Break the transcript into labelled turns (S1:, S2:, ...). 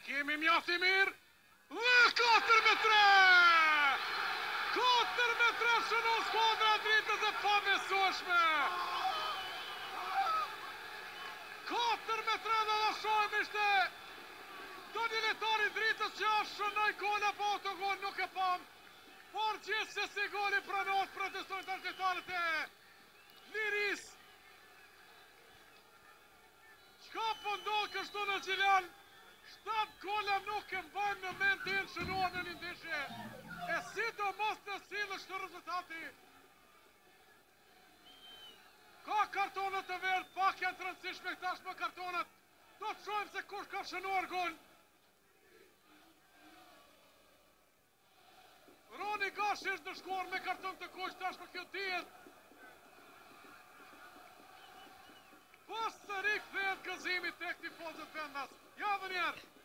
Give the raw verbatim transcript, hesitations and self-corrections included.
S1: kemi mjaft i mirë. Dhe katër me tre! katër me tre shënon skuadra e Dritës e pabesueshme. katër me tre dhe dhe shohim ishte do një letari Dritës që ashtë shënoj gola po autogol nuk e pam. Por gjithë se si goli pranohet protestojnë të letarët e Liris. Qka pëndohë kështu në Gjilan? Shtatë gola nuk e mbajnë në mend të jenë shënuar në një ndeshje. E si do mos të silë është rezultati. Ka kartonët të verdë, pak janë të rëndësishme këtash më kartonët. Do të shojmë se kush ka shënuar gol. Roni Gashi është dëshkuar me karton të kush, tash për kjo dihet. Pas të rikë dhe gëzimit tek tifozët vendas. Ja dhe njerë.